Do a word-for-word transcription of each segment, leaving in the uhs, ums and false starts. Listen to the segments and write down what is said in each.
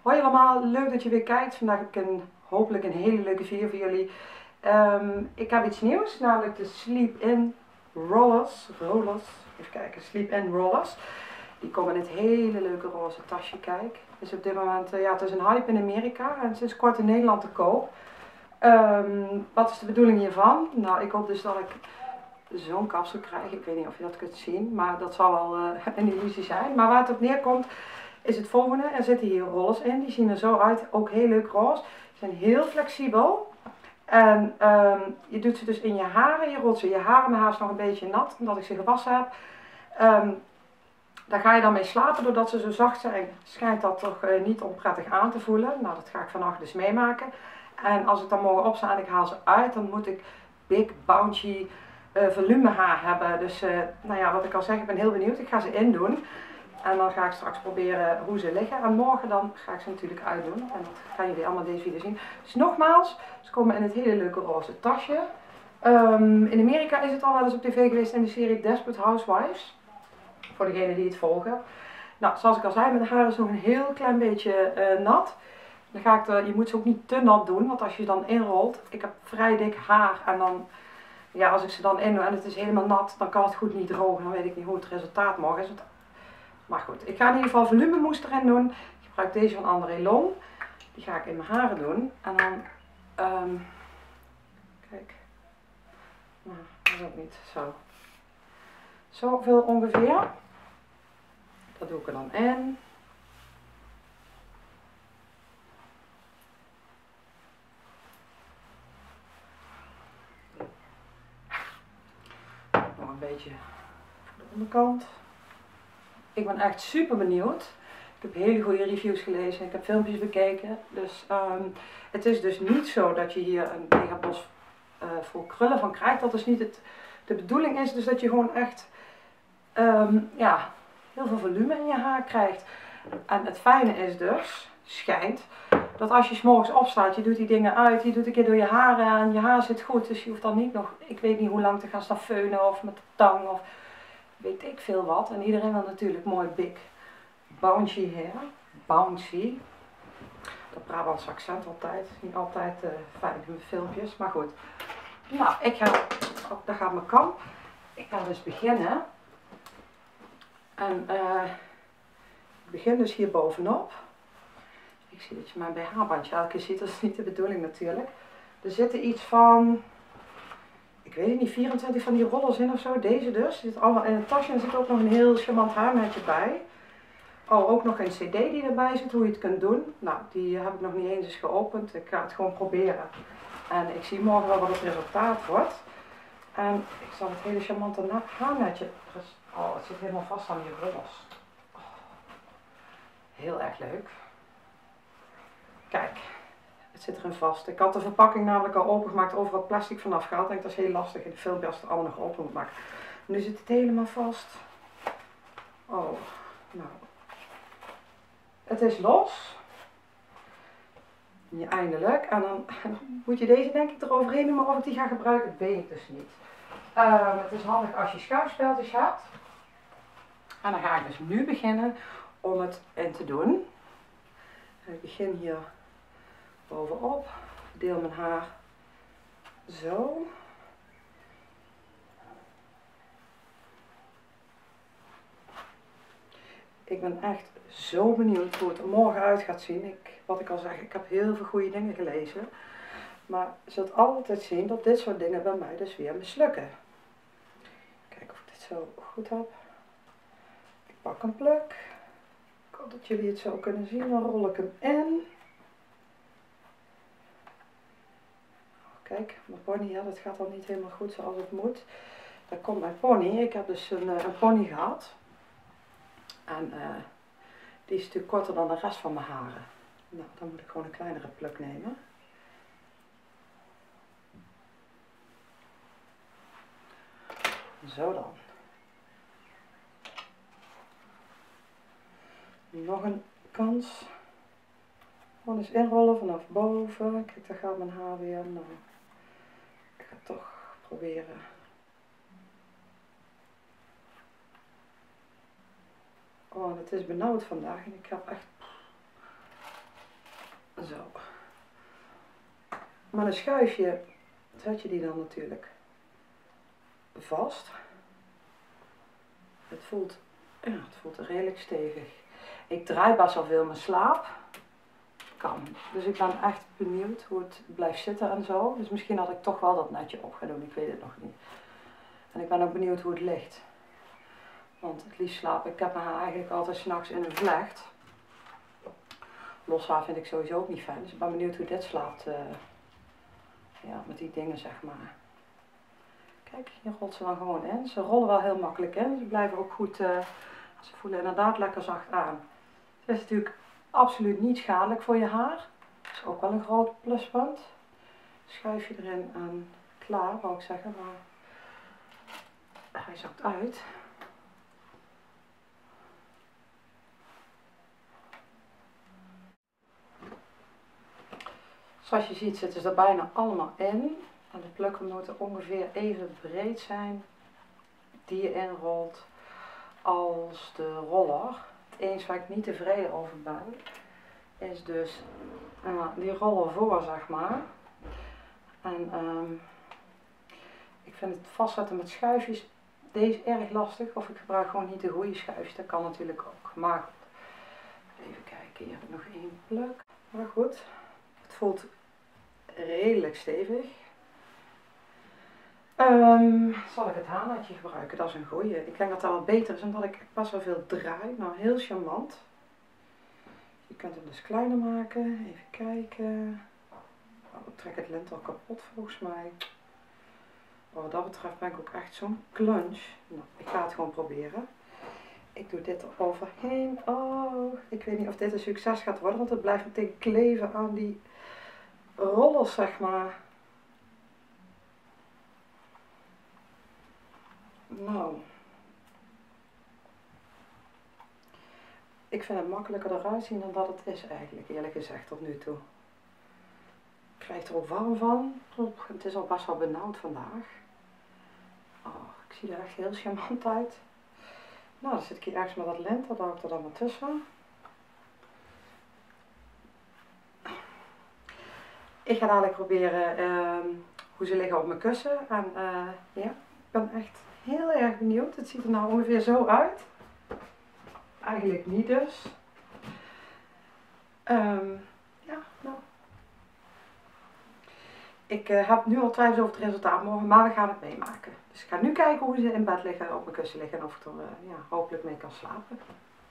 Hoi allemaal, leuk dat je weer kijkt. Vandaag heb ik een, hopelijk een hele leuke video voor jullie. Um, ik heb iets nieuws, namelijk de Sleep-In Rollers. Rollers. Even kijken, Sleep-In Rollers. Die komen in het hele leuke roze tasje, kijk. Is op dit moment, uh, ja, het is een hype in Amerika en sinds kort in Nederland te koop. Um, wat is de bedoeling hiervan? Nou, ik hoop dus dat ik zo'n kapsel krijg. Ik weet niet of je dat kunt zien, maar dat zal wel uh, een illusie zijn. Maar waar het op neerkomt is het volgende. Er zitten hier rollers in, die zien er zo uit, ook heel leuk roze. Die zijn heel flexibel. En um, je doet ze dus in je haren, je rolt ze in je haren. Mijn haar is nog een beetje nat, omdat ik ze gewassen heb. Um, daar ga je dan mee slapen, doordat ze zo zacht zijn, schijnt dat toch uh, niet onprettig aan te voelen. Nou, dat ga ik vannacht dus meemaken. En als ik dan morgen opsta en ik haal ze uit, dan moet ik big, bouncy uh, volume haar hebben. Dus, uh, nou ja, wat ik al zeg, ik ben heel benieuwd. Ik ga ze indoen. En dan ga ik straks proberen hoe ze liggen. En morgen dan ga ik ze natuurlijk uitdoen. En dat gaan jullie allemaal in deze video zien. Dus nogmaals, ze komen in het hele leuke roze tasje. Um, in Amerika is het al wel eens op tv geweest in de serie Desperate Housewives. Voor degenen die het volgen. Nou, zoals ik al zei, mijn haar is nog een heel klein beetje uh, nat. Dan ga ik er, je moet ze ook niet te nat doen, want als je ze dan inrolt, ik heb vrij dik haar en dan, ja, als ik ze dan indoe en het is helemaal nat, dan kan het goed niet drogen. Dan weet ik niet hoe het resultaat morgen is. Maar goed, ik ga in ieder geval volumemousse erin doen. Ik gebruik deze van André Long. Die ga ik in mijn haren doen. En dan, um, kijk, nou, dat is ook niet zo. Zoveel ongeveer. Dat doe ik er dan in. Nog een beetje voor de onderkant. Ik ben echt super benieuwd. Ik heb hele goede reviews gelezen. Ik heb filmpjes bekeken. Dus um, het is dus niet zo dat je hier een mega bos uh, vol krullen van krijgt. Dat is niet het. De bedoeling is dus dat je gewoon echt um, ja, heel veel volume in je haar krijgt. En het fijne is dus, schijnt, dat als je 's morgens opstaat, je doet die dingen uit, je doet een keer door je haren en je haar zit goed. Dus je hoeft dan niet nog, ik weet niet hoe lang te gaan staan feunen of met de tang of weet ik veel wat. En iedereen wil natuurlijk mooi big bouncy hair. Bouncy. Dat Brabants accent altijd. Niet altijd uh, fijn in mijn filmpjes, maar goed. Nou, ik ga, oh, daar gaat mijn kam. Ik ga dus beginnen. En uh, ik begin dus hier bovenop. Ik zie dat je mijn B H-bandje elke keer ziet, dat is niet de bedoeling natuurlijk. Er zitten iets van, ik weet het niet, vierentwintig van die rollers in of zo. Deze dus. Die zit allemaal in een tasje en er zit ook nog een heel charmant haarnetje bij. Oh, ook nog een cd die erbij zit, hoe je het kunt doen. Nou, die heb ik nog niet eens eens geopend. Ik ga het gewoon proberen. En ik zie morgen wel wat het resultaat wordt. En ik zal het hele charmante haarnetje. Oh, het zit helemaal vast aan die rollers. Oh, heel erg leuk. Kijk, het zit erin vast. Ik had de verpakking namelijk al opengemaakt, overal plastic vanaf gehaald. Ik denk dat is heel lastig in de filmpje als het allemaal nog open moet maken. Nu zit het helemaal vast. Oh, nou. Het is los. Ja, eindelijk. En dan moet je deze denk ik eroverheen doen, maar of ik die ga gebruiken, weet ik dus niet. Uh, het is handig als je schuimspeltjes hebt. En dan ga ik dus nu beginnen om het in te doen. En ik begin hier bovenop. Deel mijn haar zo. Ik ben echt zo benieuwd hoe het er morgen uit gaat zien. Ik, wat ik al zeg, ik heb heel veel goede dingen gelezen. Maar je zult altijd zien dat dit soort dingen bij mij dus weer mislukken. Kijken of ik dit zo goed heb. Ik pak een pluk. Ik hoop dat jullie het zo kunnen zien. Dan rol ik hem in. Kijk, mijn pony, ja, dat gaat al niet helemaal goed zoals het moet. Daar komt mijn pony. Ik heb dus een, een pony gehad. En uh, die is natuurlijk korter dan de rest van mijn haren. Nou, dan moet ik gewoon een kleinere pluk nemen. Zo dan. Nog een kans. Gewoon eens inrollen vanaf boven. Kijk, daar gaat mijn haar weer. Nou, ik ga het toch proberen. Oh, het is benauwd vandaag en ik heb echt Zo. Met een schuifje zet je die dan natuurlijk vast. Het voelt, ja, het voelt redelijk stevig. Ik draai best wel veel in mijn slaap. Kan. Dus ik ben echt benieuwd hoe het blijft zitten en zo. Dus misschien had ik toch wel dat netje op gaan doen. Ik weet het nog niet. En ik ben ook benieuwd hoe het ligt. Want het liefst slaap ik. Ik heb mijn haar eigenlijk altijd 's nachts in een vlecht. Los haar vind ik sowieso ook niet fijn. Dus ik ben benieuwd hoe dit slaapt. Uh, ja, met die dingen zeg maar. Kijk, hier rolt ze dan gewoon in. Ze rollen wel heel makkelijk in. Ze blijven ook goed. Uh, ze voelen inderdaad lekker zacht aan. Het is natuurlijk absoluut niet schadelijk voor je haar. Dat is ook wel een groot pluspunt. Schuif je erin en klaar, wou ik zeggen. Maar hij zakt uit. Zoals je ziet zitten ze er bijna allemaal in. En de plukken moeten ongeveer even breed zijn die je inrolt als de roller. Het eens waar ik niet tevreden over ben is dus uh, die roller voor zeg maar. En um, ik vind het vastzetten met schuifjes deze erg lastig of ik gebruik gewoon niet de goede schuifjes. Dat kan natuurlijk ook. Maar goed, even kijken, hier heb ik nog één pluk. Maar goed, het voelt redelijk stevig. Um, zal ik het haarnetje gebruiken? Dat is een goeie. Ik denk dat dat wel beter is omdat ik best wel veel draai. Nou, heel charmant. Je kunt hem dus kleiner maken. Even kijken. Oh, ik trek het lint al kapot volgens mij. Maar wat dat betreft ben ik ook echt zo'n klunch. Nou, ik ga het gewoon proberen. Ik doe dit er overheen. Oh, ik weet niet of dit een succes gaat worden, want het blijft meteen kleven aan die rollers, zeg maar. Nou. Ik vind het makkelijker eruit zien dan dat het is eigenlijk, eerlijk gezegd, tot nu toe. Ik krijg er ook warm van. Het is al best wel benauwd vandaag. Oh, ik zie er echt heel charmant uit. Nou, dan zit ik hier ergens met dat lint, dat hou ik er dan maar tussen. Ik ga dadelijk proberen uh, hoe ze liggen op mijn kussen. En uh, ja, ik ben echt heel erg benieuwd. Het ziet er nou ongeveer zo uit. Eigenlijk niet dus. Um, ja, nou. Ik uh, heb nu al twijfels over het resultaat morgen, maar we gaan het meemaken. Dus ik ga nu kijken hoe ze in bed liggen, op mijn kussen liggen en of ik er uh, ja, hopelijk mee kan slapen.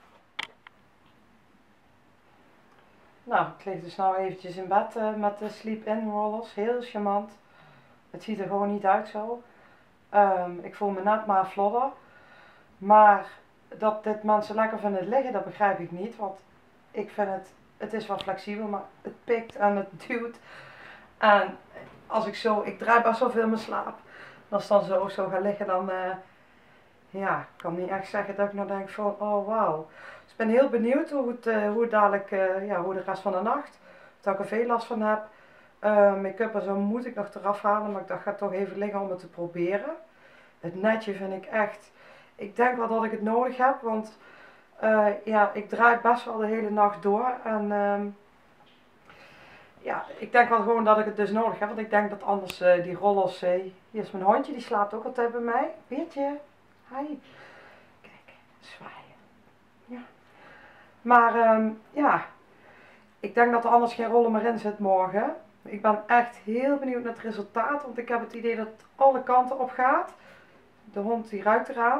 Nou, ik lig dus nou eventjes in bed uh, met de sleep-in rollers. Heel charmant. Het ziet er gewoon niet uit zo. Um, ik voel me net maar vlodder. Maar dat dit mensen lekker vinden liggen, dat begrijp ik niet. Want ik vind het, het is wel flexibel, maar het pikt en het duwt. En als ik zo, ik draai best wel veel in mijn slaap. Als ik dan zo, zo ga liggen, dan, uh, ja, ik kan niet echt zeggen dat ik nou denk van, oh wauw. Dus ik ben heel benieuwd hoe het, uh, hoe het dadelijk, uh, ja, hoe de rest van de nacht, dat ik er veel last van heb. Uh, Make-up en zo moet ik nog eraf halen, maar ik dacht, ga toch even liggen om het te proberen. Het netje vind ik echt, ik denk wel dat ik het nodig heb, want uh, ja, ik draai best wel de hele nacht door. En um, ja, ik denk wel gewoon dat ik het dus nodig heb, want ik denk dat anders uh, die rollers, uh, hier is mijn hondje, die slaapt ook altijd bij mij. Beertje, hi. Kijk, zwaaien. Ja. Maar um, ja, ik denk dat er anders geen roller meer in zit morgen. Ik ben echt heel benieuwd naar het resultaat, want ik heb het idee dat het alle kanten op gaat. De hond die ruikt eraan.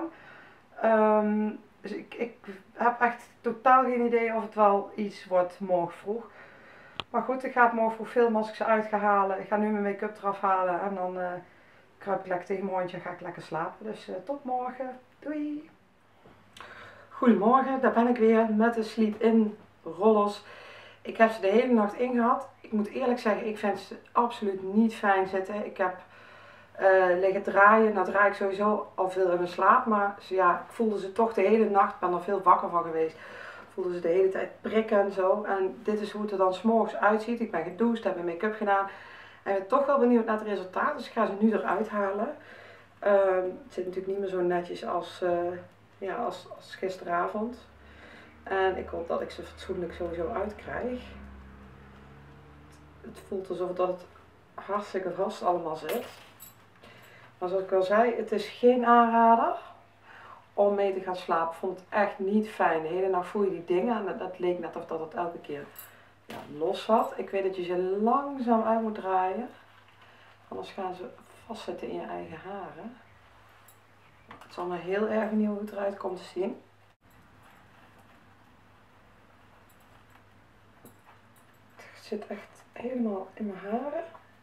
Um, dus ik, ik heb echt totaal geen idee of het wel iets wordt morgen vroeg. Maar goed, ik ga het morgen vroeg filmen als ik ze uit ga halen. Ik ga nu mijn make-up eraf halen en dan uh, kruip ik lekker tegen mijn hondje en ga ik lekker slapen. Dus uh, tot morgen. Doei! Goedemorgen, daar ben ik weer met de sleep-in rollers. Ik heb ze de hele nacht ingehad. Ik moet eerlijk zeggen, ik vind ze absoluut niet fijn zitten. Ik heb uh, liggen draaien. Nou draai ik sowieso al veel in mijn slaap. Maar ja, ik voelde ze toch de hele nacht. Ik ben er veel wakker van geweest. Ik voelde ze de hele tijd prikken en zo. En dit is hoe het er dan 's morgens uitziet. Ik ben gedoucht, heb mijn make-up gedaan. En ik ben toch wel benieuwd naar het resultaat. Dus ik ga ze nu eruit halen. Uh, het zit natuurlijk niet meer zo netjes als, uh, ja, als, als gisteravond. En ik hoop dat ik ze fatsoenlijk sowieso uitkrijg. het voelt alsof dat het hartstikke vast allemaal zit. Maar zoals ik al zei, het is geen aanrader om mee te gaan slapen. Ik vond het echt niet fijn. De hele nacht voel je die dingen en dat leek net of dat het elke keer ja, los zat. Ik weet dat je ze langzaam uit moet draaien. Anders gaan ze vastzitten in je eigen haren. Het zal maar heel erg benieuwd hoe het eruit komt te zien. Het zit echt helemaal in mijn haren.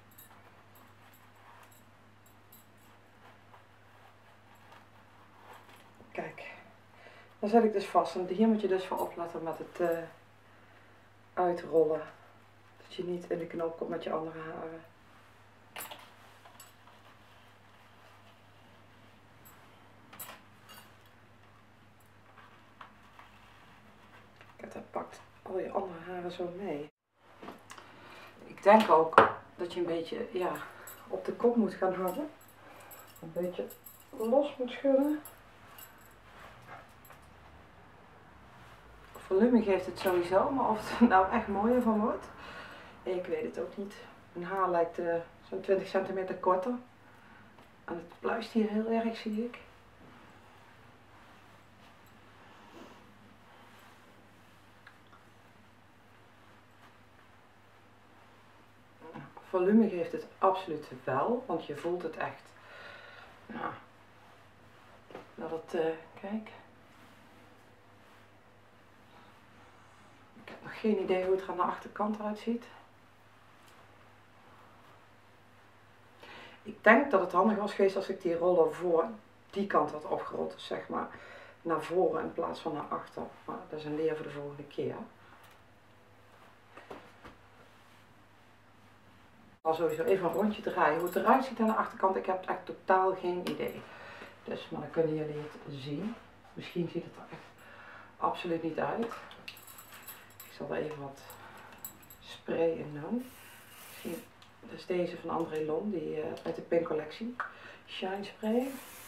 Kijk, dan zet ik dus vast. En hier moet je dus voor opletten met het uh, uitrollen. Dat je niet in de knoop komt met je andere haren. Kijk, dat pakt al je andere haren zo mee. Ik denk ook dat je een beetje ja, op de kop moet gaan hangen. Een beetje los moet schudden. Volume geeft het sowieso, maar of het er nou echt mooier van wordt, ik weet het ook niet. Een haar lijkt uh, zo'n twintig centimeter korter. En het pluist hier heel erg, zie ik. Volume geeft het absoluut wel, want je voelt het echt. Nou, dat het, uh, kijk. Ik heb nog geen idee hoe het er aan de achterkant eruit ziet. Ik denk dat het handig was geweest als ik die rollen voor die kant had opgerold. Dus zeg maar naar voren in plaats van naar achter. Maar dat is een leer voor de volgende keer. Ik zal sowieso even een rondje draaien. Hoe het eruit ziet aan de achterkant, ik heb echt totaal geen idee. Dus, maar dan kunnen jullie het zien. Misschien ziet het er echt absoluut niet uit. Ik zal er even wat spray in doen. Misschien, dat is deze van André Lon, die uh, uit de Pink collectie. Shine Spray.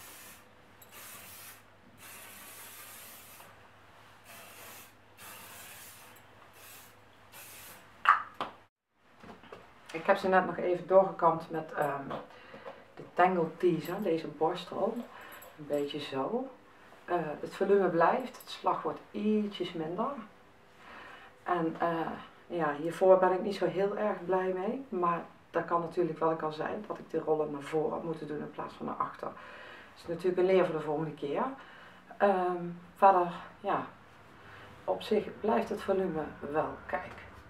Ik heb ze net nog even doorgekamd met um, de Tangle Teaser, deze borstel. Een beetje zo. Uh, het volume blijft, het slag wordt ietsjes minder. En uh, ja, hiervoor ben ik niet zo heel erg blij mee. Maar dat kan natuurlijk wel kan zijn dat ik de rollen naar voren had moeten doen in plaats van naar achter. Dat is natuurlijk een leer voor de volgende keer. Um, verder, ja, op zich blijft het volume wel. Kijk.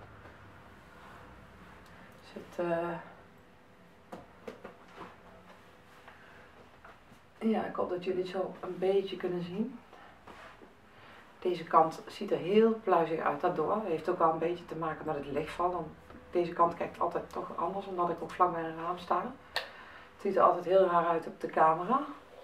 Zit, uh... ja, ik hoop dat jullie het zo een beetje kunnen zien. Deze kant ziet er heel pluizig uit daardoor. Dat heeft ook wel een beetje te maken met het lichtval. Dan, deze kant kijkt altijd toch anders, omdat ik ook vlak bij een raam sta. Het ziet er altijd heel raar uit op de camera.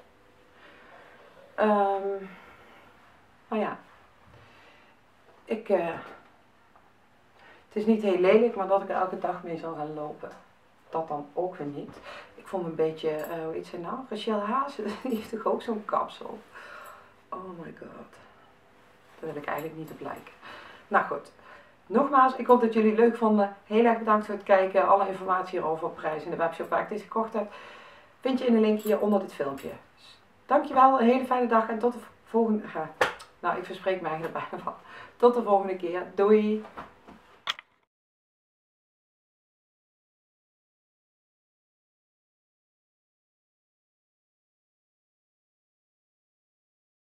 Um, maar ja, ik, uh, het is niet heel lelijk, maar dat ik er elke dag mee zal gaan lopen, dat dan ook weer niet. Ik vond me een beetje, uh, hoe heet ze nou? Rachel Haas, die heeft toch ook zo'n kapsel. Oh my god. Daar wil ik eigenlijk niet op lijken. Nou goed. Nogmaals, ik hoop dat jullie het leuk vonden. Heel erg bedankt voor het kijken. Alle informatie hierover op prijs in de webshop waar ik deze gekocht heb, vind je in de link hier onder dit filmpje. Dus, dankjewel, een hele fijne dag en tot de volgende... Uh, nou, ik verspreek me eigenlijk bijna van. Tot de volgende keer. Doei!